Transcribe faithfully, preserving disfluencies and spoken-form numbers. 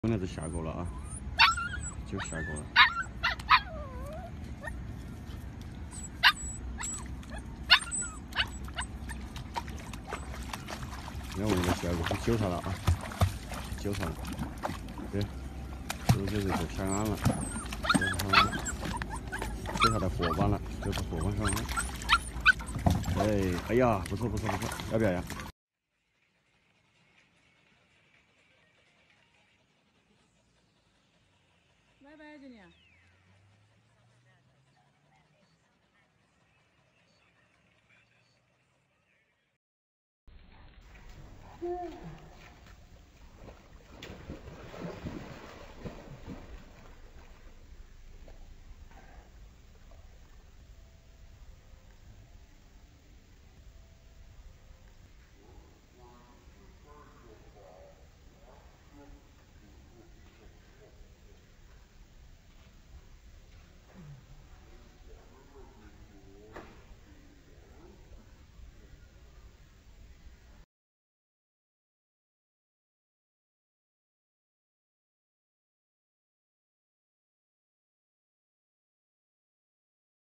现在是下钩了啊，就下钩了。那我们的下钩是揪它了啊，揪它了。对，这就是就偏岸了，就是它，这它的伙伴了，就是伙伴上岸。哎，哎呀，不错不错不错，要不要呀？ 拜拜，今年。嗯。